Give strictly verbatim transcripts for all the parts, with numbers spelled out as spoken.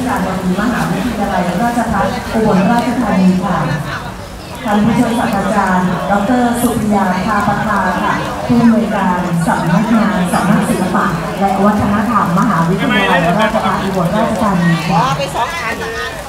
การบดีมหาวิทยาลัยราชภัฏอุบลราชธานีค่ะท่านผู้ช่วยศาสตราจารย์ดร.สุริยาภาปภาค่ะผู้อำนวยการสำนักงานสำนักศิลปะและวัฒนธรรมมหาวิทยาลัยราชภัฏอุบลราชธานีค่ะไปสองพัน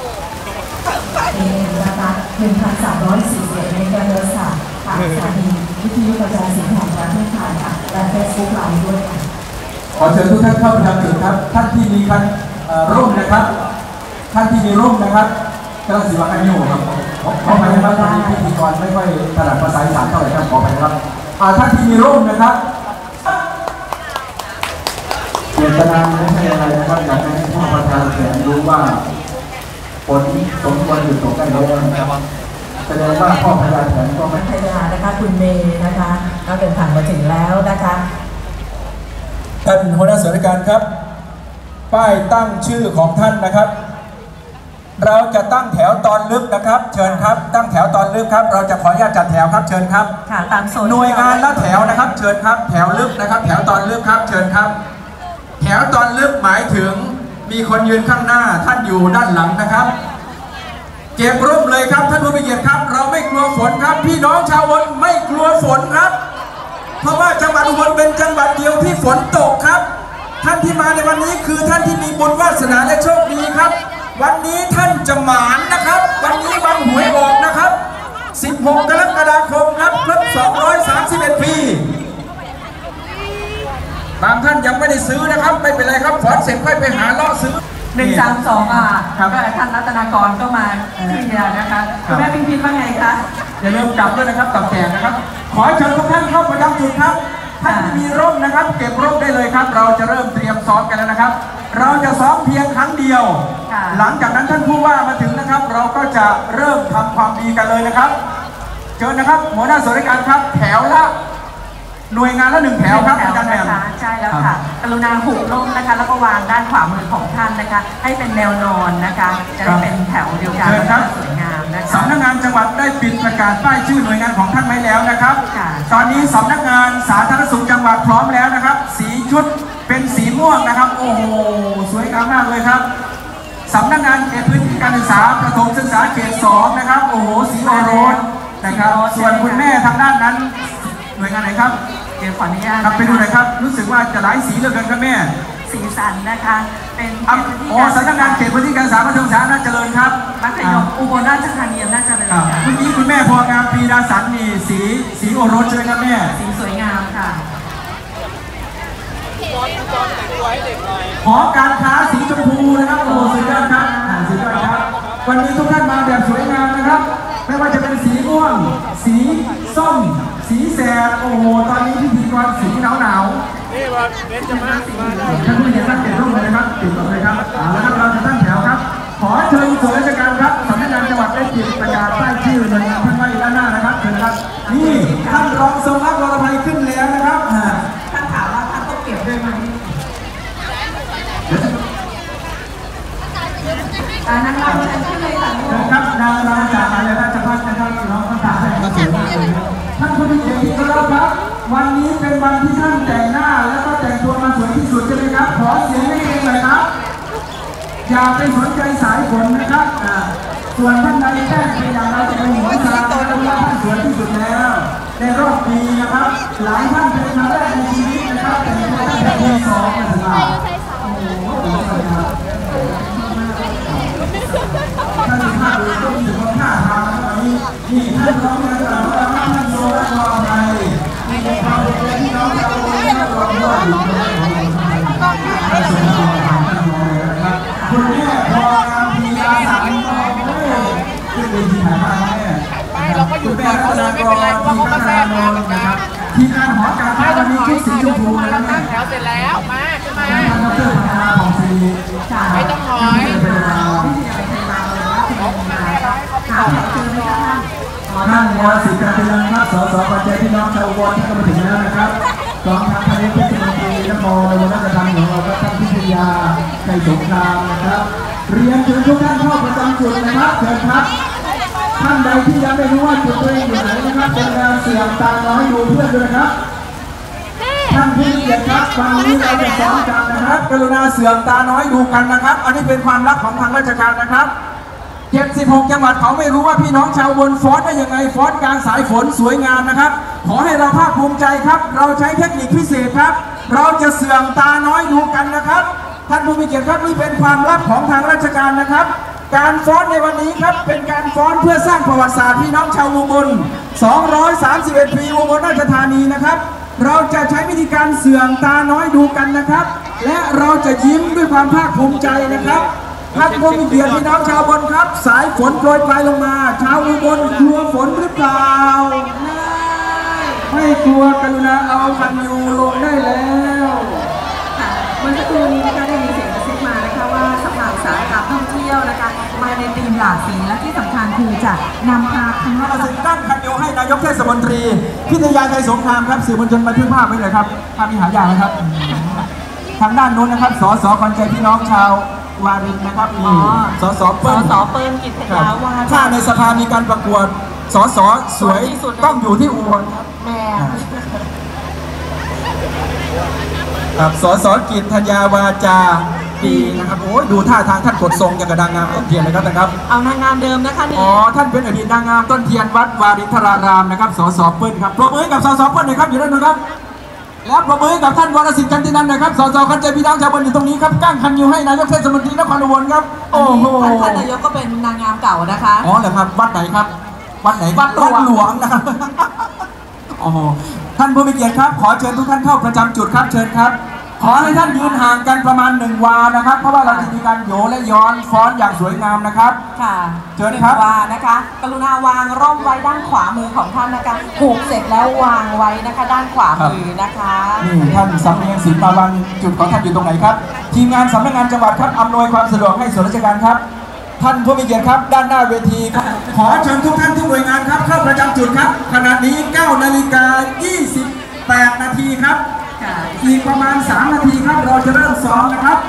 เป็นนะคะหนึ่งพันสามร้อยสี่สิบเอ็ดเมกะเฮิรตซ์ค่ะทางสถานีวิทยุกระจายเสียงแห่งประเทศไทยค่ะและเฟซบุ๊กไลฟ์ด้วยค่ะขอเชิญทุกท่านเข้าประจำจุดครับท่านที่มีคันร่มนะครับท่านที่มีร่มนะครับกำลังศิลปะกันอยู่ครับขอไปนะครับตอนนี้พิธีกรไม่ค่อยถนัดภาษาอีสานเท่าไหร่ครับขอไปครับท่านที่มีร่มนะครับเจตนาไม่ใช่อะไรนะครับอยากให้ผู้ประธานเสียงรู้ว่าผลสมควรอยู่ตรงใกล้แล้วนะครับแสดงว่าพ่อพญาแถนก็ไม่พญานะคะคุณเมย์นะคะก็เดินทางมาถึงแล้วนะคะท่านหัวหน้าส่วนราชการครับป้ายตั้งชื่อของท่านนะครับเราจะตั้งแถวตอนลึกนะครับเชิญครับตั้งแถวตอนลึกครับเราจะขออนุญาตจัดแถวครับเชิญครับค่ะตามโซนหน่วยงานละแถวนะครับเชิญครับแถวลึกนะครับแถวตอนลึกครับเชิญครับแถวตอนลึกหมายถึงมีคนยืนข้างหน้าท่านอยู่ด้านหลังนะครับเก็บร่มเลยครับท่านผู้มีเกียรติครับเราไม่กลัวฝนครับพี่น้องชาวอุบลไม่กลัวฝนครับเพราะว่าจังหวัดอุบลเป็นจังหวัดเดียวที่ฝนตกครับท่านที่มาในวันนี้คือท่านที่มีบุญวาสนาและโชคดีครับวันนี้ท่านจะหมานนะครับวันนี้วันหวยออกนะครับสิบหกกรกฎาคมครับครบสองร้อยสามสิบเอ็ดปีบางท่านยังไม่ได้ซื้อนะครับไม่เป็นไรครับฝนเสร็จค่อยไปหาเลาะซื้อหนึ่งสามสองอ่ะก็ท่านรัตนากรก็มาเคลียร์นะคะคุณแม่พิมพ์ว่าไงคะอย่าลืมจับด้วยนะครับจับแจกนะครับขอเชิญทุกท่านเข้าประจำจุดครับท่านที่มีร่มนะครับเก็บร่มได้เลยครับเราจะเริ่มเตรียมซ้อมกันแล้วนะครับเราจะซ้อมเพียงครั้งเดียวหลังจากนั้นท่านผู้ว่ามาถึงนะครับเราก็จะเริ่มทำความดีกันเลยนะครับเชิญนะครับหัวหน้าส่วนราชการครับแถวละหน่วยงานละหนึ่งแถวครับอาจารย์แหม่มใช่แล้วค่ะกรุณาหุบร่มนะคะแล้วก็วางด้านขวามือของท่านนะคะให้เป็นแนวนอนนะคะจะได้เป็นแถวเดียวกันสวยงามนะคะสำนักงานจังหวัดได้ปิดประกาศป้ายชื่อหน่วยงานของท่านไว้แล้วนะครับตอนนี้สำนักงานสาธารณสุขจังหวัดพร้อมแล้วนะครับสีชุดเป็นสีม่วงนะครับโอ้โหสวยงามมากเลยครับสำนักงานเขตพื้นที่การศึกษาประถมศึกษาเขตสองนะครับโอ้โหสีโอรสนะครับส่วนคุณแม่ทางด้านนั้นหน่วยงานไหนครับเดี๋ยวขออนุญาตครับไปดูหน่อยครับรู้สึกว่าจะหลายสีเหลือเกินครับแม่สีสันนะคะเป็นอ๋อสำนักงานเขตพื้นที่การศึกษาประถมศึกษาน่าเจริญครับมัธยมอุบลราชธานีน่าเจริญเมื่อกี้คุณแม่พองามปีดาสันนี่สีสีโอรสใช่ไหมครับแม่สีสวยงามค่ะขอการค้าสีชมพูนะครับโอ้สุดยอดครับสุดยอดครับวันนี้ทุกท่านมาแบบสวยงามนะครับไม่ว่าจะเป็นสีม่วงสีส้มสีแสดโอ้โหตอนนี้พิธีกรสีหนาวหนาวนี่ว่าเป็นจะมาสีท่านผู้ใหญ่ท่านเก็บร่มเลยนะครับติดต่อเลยครับแล้วครับเราจะตั้งแถวครับขอเชิญส่วนราชการครับสำนักงานจังหวัดได้ปิดประกาศป้ายชื่อหน่วยงานท่านไว้ด้านหน้านะครับเชิญครับนี่ท่านรองทรงรับวรภัยขึ้นแล้วนะครับท่านถามว่าท่านต้องเก็บด้วยไหมนางรำเชิญขึ้นเลยค่ะครับนางรำจากอะไรราชภัฏนะครับน้องทั้งสามท่านมาสวยมากเลยท่านผู้มีเกียรติที่เคารพครับวันนี้เป็นวันที่ท่านแต่งหน้าแล้วก็แต่งตัวมาสวยที่สุดใช่ไหมครับขอเสียงให้เองเลยครับอย่าไปสนใจสายฝนนะครับส่วนท่านใดแจ้งไปอย่างไรจะเป็นหัวสารแล้วว่าท่านสวยที่สุดแล้วในรอบปีนะครับหลายท่านเป็นครั้งแรกในชีวิตนะครับแต่งตัวตั้งแต่ปีสองมาถึงมาโอ้โหท่านสุภาพบุรุษต้องมีถึงท่าทางนะครับนี้นี่ท่านร้องเรียนจากเราท่านโซและรอไทยมีความเป็นที่น้องชาวอุบลราชธานีอยู่ในท่านสมรภูมิท่านรองเลยนะครับคุณแม่พองามพีอาสามน้องเฮ้ยขึ้นเวทีถ่ายภาพแม่คุณแม่รัตนากรทีมพัฒนาโนนนะครับทีมงานหอการค้าวันนี้ชุดสีชมพูนะครับแม่แถวเสร็จแล้วมาขึ้นมาท่านดร.พัฒนาของศรีไม่ต้องถอยท่านวาสิการพิรังครับสสปัจจัยพี่น้องชาวอุบลที่กำลังถึงแล้วนะครับกองทัพพระเนตรเทศมนตรีนครอุบลราชธานีของเราท่านพิทยาไก่สงครามนะครับเรียนเชิญทุกท่านเข้าประจำจุดนะครับเชิญครับท่านใดที่ยังไม่รู้ว่าจุดตัวเองอยู่ไหนนะครับเป็นการเสี่ยงตาน้อยดูเพื่อนด้วยนะครับท่ท่านผู้เกียรติครับวันนี้เราจะซ้อมกันนะครับกรุณาเสื่อมตาน้อยดูกันนะครับอันนี้เป็นความลับของทางราชการนะครับเจ็ดสิบหกจังหวัดเขาไม่รู้ว่าพี่น้องชาวบนฟ้อนได้ยังไงฟ้อนกลางสายฝนสวยงามนะครับขอให้เราภาคภูมิใจครับเราใช้เทคนิคพิเศษครับเราจะเสื่อมตาน้อยดูกันนะครับท่านผู้มีเกียรติครับนี่เป็นความลับของทางราชการนะครับการฟ้อนในวันนี้ครับเป็นการฟ้อนเพื่อสร้างประวัติศาสตร์พี่น้องชาวอุบลสองร้อยสามสิบเอ็ดปีอุบลราชธานีนะครับเราจะใช้วิธีการเสื่อมตาน้อยดูกันนะครับและเราจะยิ้มด้วยความภาคภูมิใจนะครับท่านผู้มีเกียรติพี่น้องชาวอุบลครับสายฝนโปรยปลายลงมาชาวอุบลกลัวฝนหรือเปล่าไม่กลัวกรุณาเอาคันยูลงได้แล้วเมื่อสักครู่นี้นะคะได้มีเสียงกระซิบมานะคะว่าสภาอุตสาหกรรมท่องเที่ยวนะคะมาในธีมหลากสีและที่สำคัญคือจะนำพาคณะประสิทธิ์ตั้งคันโยให้นายกเทศมนตรีพิทยาชัยสงครามครับสื่อมวลชนบันทึกภาพไว้เลยครับภาพมีหายากนะครับทางด้านโน้นนะครับสสขวัญใจพี่น้องชาววารินนะครับมีสสเปิ้ลสสเปิ้ลกิตติยาวาถ้าในสภามีการประกวดสสสวยต้องอยู่ที่อุบลแม่ครับสสกิจธัญญาวาจาดีนะครับโอ้ยดูท่าทางท่านกดทรงอย่างกระดังงามต้นเทียนเลยครับนะครับเอานางงามเดิมนะคะนี่อ๋อท่านเป็นอดีตนางงามต้นเทียนวัดวารินทรารามนะครับสสเปิ้ลครับปรบมือกับสสเปิ้ลหน่อยครับอยู่ด้านนู้นครับแล้วปรบมือกับท่านวรสิทธิ์กันตินันนะครับสสขวัญใจพี่น้องชาวอุบลอยู่ตรงนี้ครับก้างคันยูให้นายกเทศมนตรีนครอุบลครับโอ้โหท่านนายกก็เป็นนางงามเก่านะคะอ๋อเหรอครับวัดไหนครับวัดไหนวัดหลวงนะครับโอ้โหท่านผู้มีเกียรติครับขอเชิญทุกท่านเข้าประจำจุดครับเชิญครับขอให้ท่านยืนห่างกันประมาณหนึ่งวานะครับเพราะว่าเราจะมีการโยและย้อนฟ้อนอย่างสวยงามนะครับค่ะเชิญครับวานะคะกรุณาวางร่มไว้ด้านขวามือของท่านนะคะผูกเสร็จแล้ววางไว้นะคะด้านขวามือนะคะนี่ท่านสำเนียงศิลปาวันจุดของท่านอยู่ตรงไหนครับทีมงานสำนักงานจังหวัดครับอำนวยความสะดวกให้ส่วนราชการครับท่านผู้มีเกียรติครับด้านหน้าเวทีครับขอเชิญทุกท่านทุกหน่วยงานครับเข้าประจำจุดครับขณะนี้เก้านาฬิกายี่สิบแปดนาทีครับอีกประมาณสามนาทีครับเราจะเริ่มซ้อมนะครับ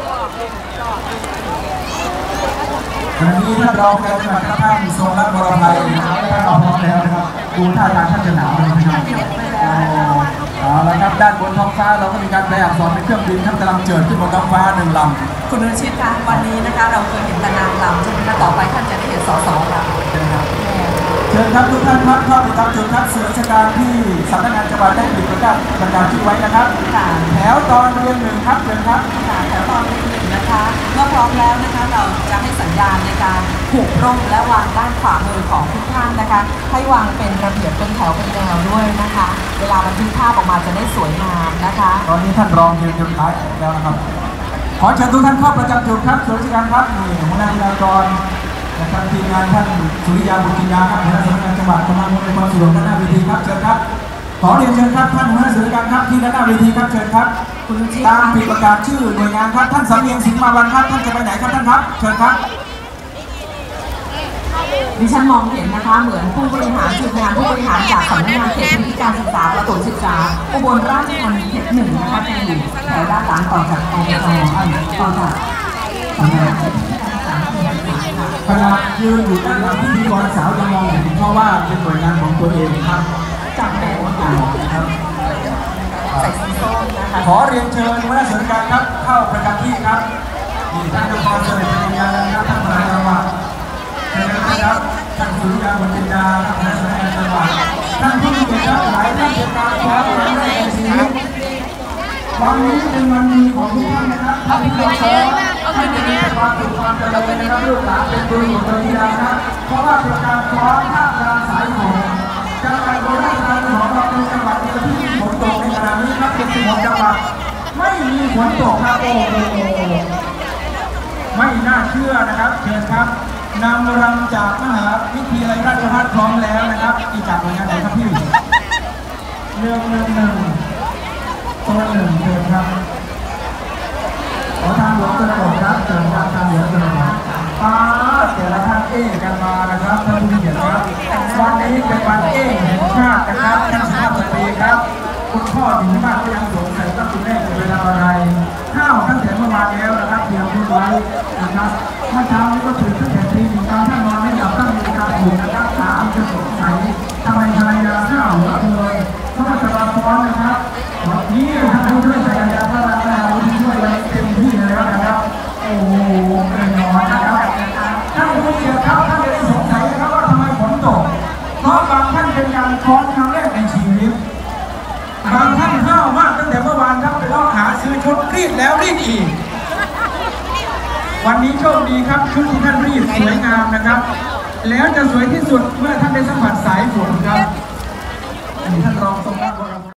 วันนี้ท่านรองนายกนะครับท่านทรงรัตน์วรภัยท่านรองพร้อมแล้วนะครับดูท่าทางท่านจะหนาวเลยนะครับเอาละครับด้านบนท้องฟ้าเราก็มีการแปลอักษรเป็นเครื่องบินท่านกำลังเจิดขึ้นบนท้องฟ้าหนึ่งลำคุณอนุชิตคะวันนี้นะคะเราเคยเห็นตนางลำใช่ไหมคะต่อไปท่านจะได้เห็นสสลำใช่ไหมครับเชิญครับทุกท่านครับเข้าประจำจุดครับสื่อราชการที่สำนักงานจังหวัดได้ปิดประกาศประกาศชื่อไว้นะครับแถวตอนเรียนหนึ่งครับเชิญครับแถวตอนเรียนหนึ่งนะคะเมื่อพร้อมแล้วนะคะเราจะให้สัญญาณในการผูกร่มและวางด้านขวามือของทุกท่านนะคะให้วางเป็นระเบียบเป็นแถวเป็นแนวด้วยนะคะเวลาบันทึกภาพออกมาจะได้สวยงามนะคะตอนนี้ท่านรองยืนยืนท้ายแล้วนะครับขอเชิญทุกท่านเข้าประจำจุดครับส่วนราชการครับนี่หัวหน้าวิทยากรนะครับทีมงานท่านสุริยาบุตรกินยาครับหัวหน้าสำนักงานจังหวัดกำลังในความสะดวกด้านหน้าเวทีครับเชิญครับขอเรียนเชิญครับท่านหัวหน้าส่วนราชการครับที่ด้านหน้าเวทีครับเชิญครับตามปิดประกาศชื่อหน่วยงานครับท่านสำเนียงสิงห์มาวันครับท่านจะไปไหนครับท่านครับเชิญครับดิฉันมองเห็นนะคะเหมือนผู้บริหารทีมงานผู้บริหารจากสำนักงานเขตพื้นที่การศึกษาประถมศึกษาอุบลราชธานีเขตหนึ่งนะคะจะอยู่แถวด้านหลังต่อจากอบตต่อจากขณะยืนอยู่ด้านหลังพิธีกรสาวยังมองเห็นเพราะว่าเป็นหน่วยงานของตัวเองครับจากแนวต่างครับใส่สีส้มนะคะขอเรียนเชิญหัวหน้าส่วนราชการครับเข้าประจำที่ครับนี่ท่านนายกเสด็จเป็นยังนะครับท่านประธานจังหวัดเชิญนะครับท่านสุริยาบุตรกินยาท่านประธานสำนักงานจังหวัดท่านผู้มีเกียรติครับหลายท่านเป็นการขอเรียนในชีวิตวันนี้เป็นวันดีของทุกท่านนะครับท่านผู้ชมท่านจะมีความสุขความเจริญนะครับลูกหลานเป็นบุญของตัวที่เราครับเพราะว่าเป็นการฟ้อนท่ามกลางสายฝนจังหวัดอุบลราชธานีของเราเป็นจังหวัดเดียวที่มีฝนตกในขณะนี้ครับเป็นสิบหกจังหวัดไม่มีฝนตกครับโอ้โหไม่น่าเชื่อนะครับเชิญครับนำรำจากมหาวิทยาลัยราชภัฏพร้อมแล้วนะครับอีกจากหน่วยงานไหนครับพี่เรื่องหนึ่งหนึ่งตัวหนึ่งเชิญครับขอทางหลวงกระโดดครับเชิญครับทางหลวงกระโดดป้าแต่ละท่านเอ๊กันมานะครับท่านผู้เกียรติครับวันนี้เป็นวันเอ๊แห่งชาตินะครับท่านสุภาพสตรีครับคุณพ่ออยู่ที่บ้านก็ยังสงสัยว่าคุณแม่จะเวลาอะไรข้าวตั้งแต่เมื่อวานแล้วนะครับเตรียมพูดไว้นะครับเมื่อเช้านี้ก็ถึงตั้งแต่ตีหนึ่งตอนท่านนอนไม่หลับตั้งนาฬิกาปลุกนะครับถามจะสงสัยทำไมภรรยาข้าวหัวเลยเพราะว่าจะมาฟ้อนนะครับวันนี้ท่านเป็นการคอร์สครั้งแรกในชีวิตบางท่านห้าวมากตั้งแต่เมื่อวานครับไปลองหาซื้อชุดรีดแล้วรีดอีกวันนี้โชคดีครับชุดที่ท่านรีดสวยงามนะครับ แล้วจะสวยที่สุดเมื่อท่านได้สัมผัสสายฝนครับอันนี้ท่านรองทรงรับ